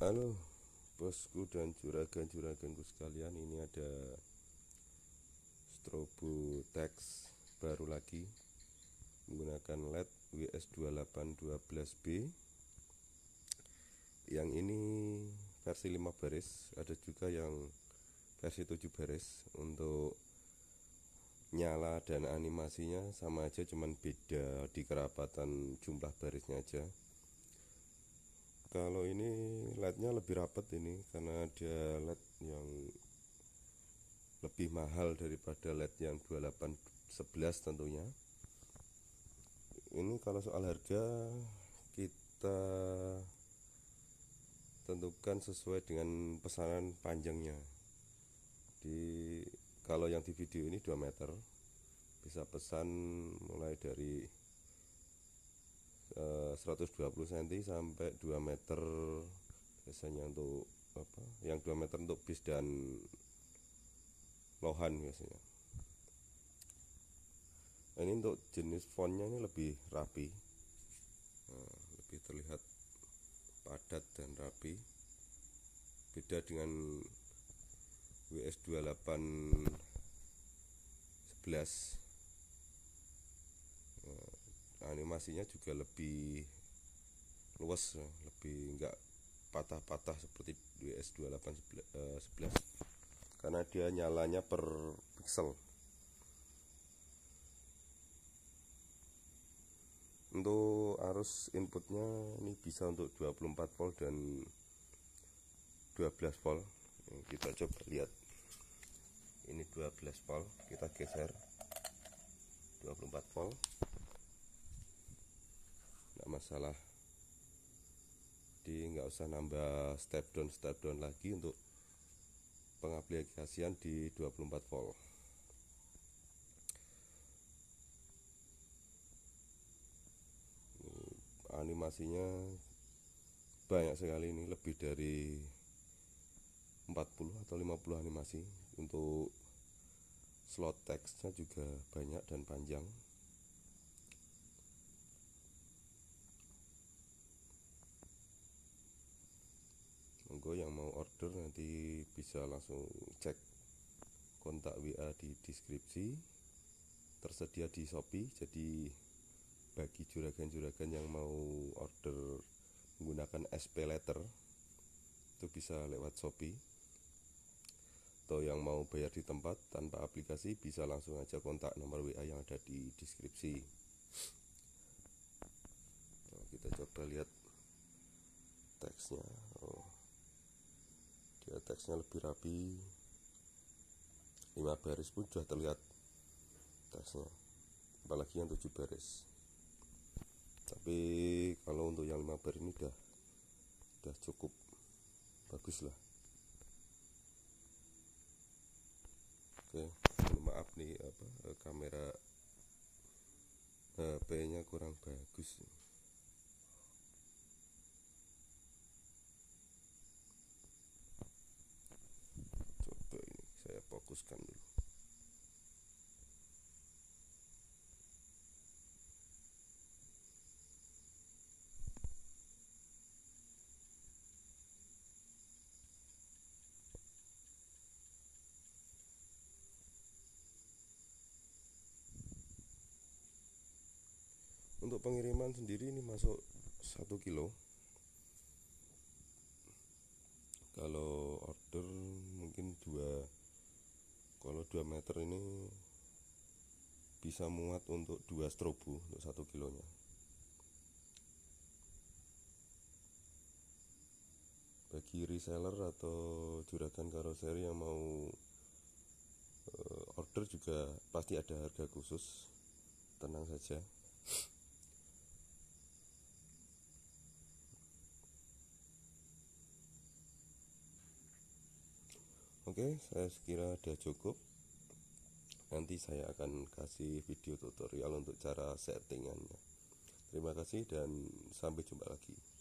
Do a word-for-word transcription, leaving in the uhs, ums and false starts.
Halo bosku dan juragan-juraganku sekalian, ini ada strobo Tex baru lagi menggunakan L E D W S dua delapan satu dua B. Yang ini versi lima baris, ada juga yang versi tujuh baris. Untuk nyala dan animasinya sama aja, cuman beda di kerapatan jumlah barisnya aja. Kalau ini L E D-nya lebih rapat ini karena ada L E D yang lebih mahal daripada L E D yang dua delapan sebelas tentunya. Ini kalau soal harga kita tentukan sesuai dengan pesanan panjangnya. Di kalau yang di video ini dua meter, bisa pesan mulai dari seratus dua puluh sentimeter sampai dua meter biasanya. Untuk apa yang dua meter untuk bis dan lohan biasanya. Ini untuk jenis fontnya ini lebih rapi, nah, lebih terlihat padat dan rapi, beda dengan W S dua delapan sebelas. Animasinya juga lebih luas, lebih enggak patah-patah seperti W S dua delapan sebelas karena dia nyalanya per pixel. Untuk arus inputnya ini bisa untuk dua puluh empat volt dan dua belas volt. Kita coba lihat, ini dua belas volt, kita geser dua puluh empat volt, nggak masalah. Jadi nggak usah nambah step down step down lagi untuk pengaplikasian di dua puluh empat volt. Animasinya banyak sekali, ini lebih dari empat puluh atau lima puluh animasi. Untuk slot teksnya juga banyak dan panjang. Monggo yang mau order nanti bisa langsung cek kontak W A di deskripsi, tersedia di Shopee. Jadi bagi juragan-juragan yang mau order menggunakan S P letter itu bisa lewat Shopee, atau yang mau bayar di tempat tanpa aplikasi bisa langsung aja kontak nomor W A yang ada di deskripsi. Nah, kita coba lihat teksnya. Oh, dia teksnya lebih rapi, lima baris pun sudah terlihat teksnya, apalagi yang tujuh baris. Tapi kalau untuk yang lima baris ini udah udah cukup bagus lah. Oke, maaf nih apa kamera H P-nya kurang bagus. Coba ini saya fokuskan dulu. Untuk pengiriman sendiri ini masuk satu kilo. Kalau order mungkin dua, kalau dua meter ini bisa muat untuk dua strobo untuk satu kilonya. Bagi reseller atau juragan karoseri yang mau order juga pasti ada harga khusus, tenang saja. Oke, saya sekira sudah cukup. Nanti saya akan kasih video tutorial untuk cara settingannya. Terima kasih dan sampai jumpa lagi.